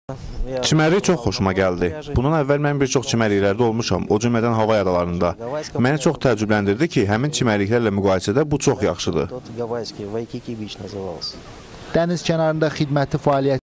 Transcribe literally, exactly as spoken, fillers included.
Çimərlik çox xoşuma gəldi. Bundan əvvəl mən bir çox çimərliklərdə olmuşam, o cümlədən hava adalarında. Məni çox təəccübləndirdi ki, həmin çimərliklərlə müqayisədə bu çox yaxşıdır. Dəniz kənarında xidməti fəaliyyət